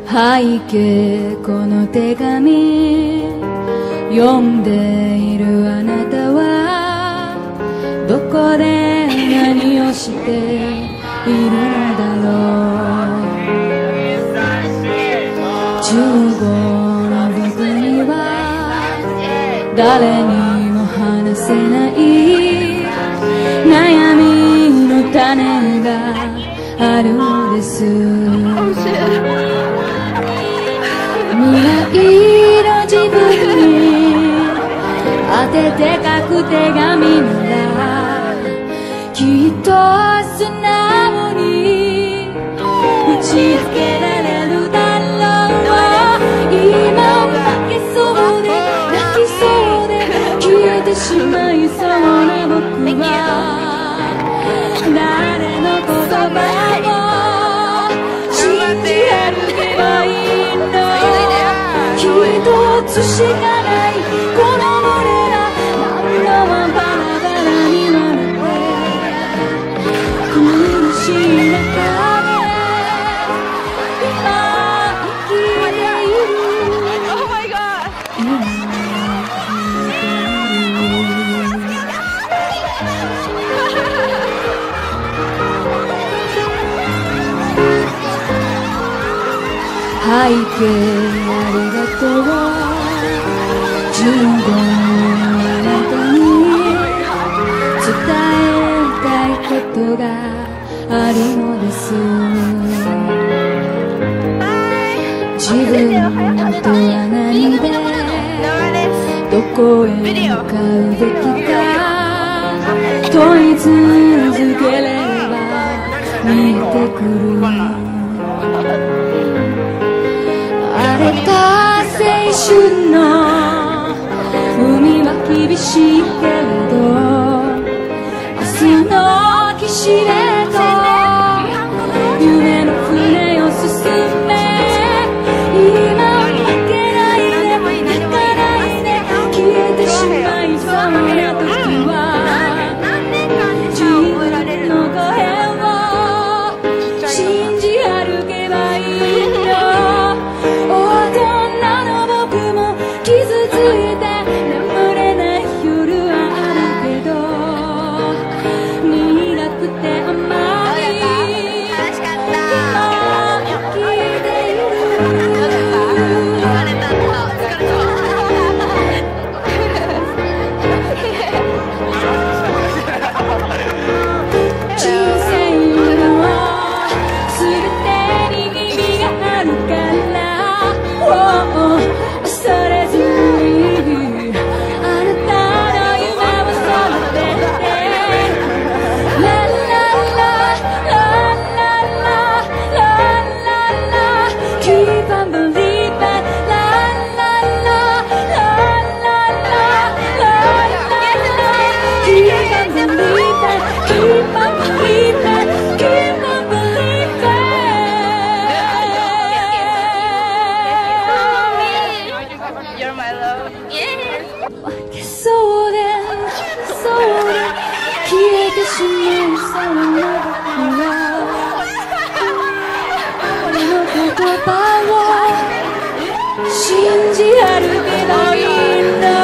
背景この手紙読んでいるあなたはどこで何をしているのだろう。15の僕には誰にも話せない悩みの種があるのです。未来の自分に当てて書く手紙ならきっと素直に打ち明けられるだろう。今負けそうで泣きそうで消えてしまいそうな僕は誰の言葉を信じ歩けばいいの。一つしかないこの胸が何度もバラバラになって苦しい中で今生きている。 Oh my god! 背景ありがとう。15のあなたに伝えたいことがあるのです。自分とは何でどこへ向かうべきか問い続ければ見えてくる。荒れた青春の海は厳しいけれど明日の岸へと夢の船を進め今負けないで泣かないで消えてしまいそうな時は自分の声を信じ歩けばいいの。信じ歩けばいいんだ。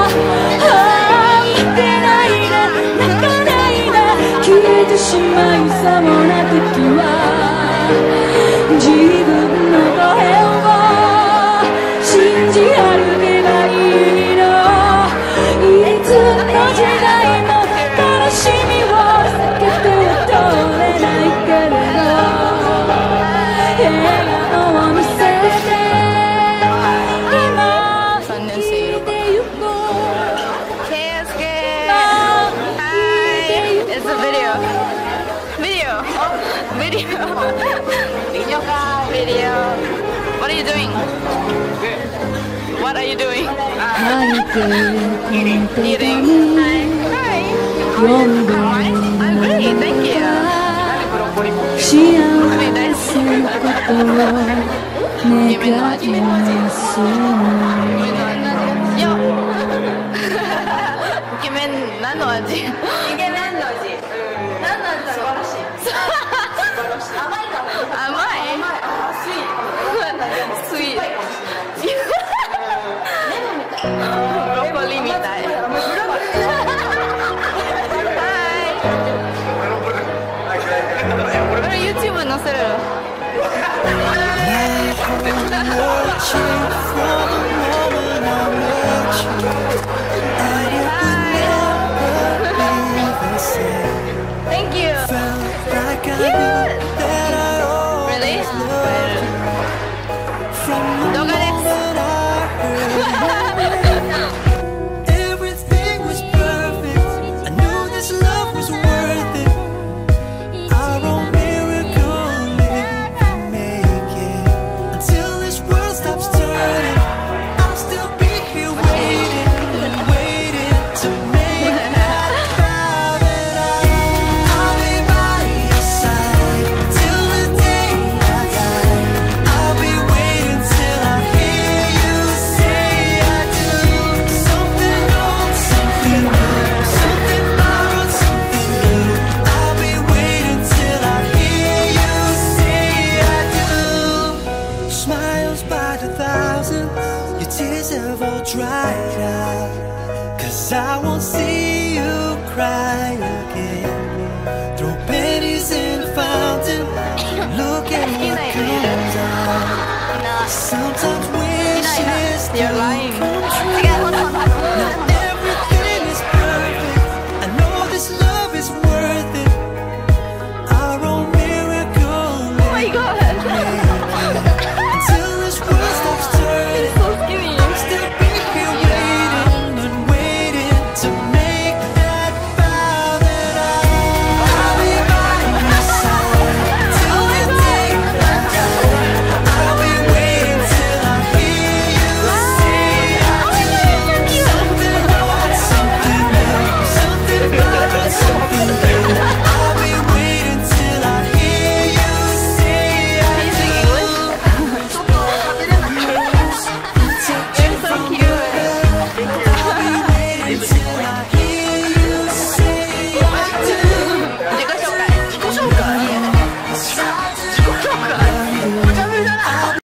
負けないな泣かないな消えてしまいそうな時は自分の声を信じ歩けばいいの。いつの時代も悲しみを避けては通れないけれど笑顔を見せて Video. What are you doing? What are you doing? Eating. Hi. I'm great, thank you. 夢の味。夢の味。よ。イケメン何の味？イケメンの味。何なんだろう。素晴らしい。甘いかも。甘い。スイート。 Thank you. Really? Don't get it. Everything was perfect. I knew this love was worth it. Our own miracle if we make it. Until this world stops turning, I'll still be here waiting, waiting to make that vow that I'll be by your side till the day I die. I'll be waiting till I hear you say I do. Something old, something new, something borrowed, something new. I'll be waiting till I hear you say I do. Smiles by the thousands, your tears have all dried out. 'Cause I won't see you cry again. Throw pennies in the fountain, look at what comes out. Sometimes wishes You're do lying. come true. Okay, hold on. Not everything is perfect. I know this love is worth it. Our own miracle. Oh my god.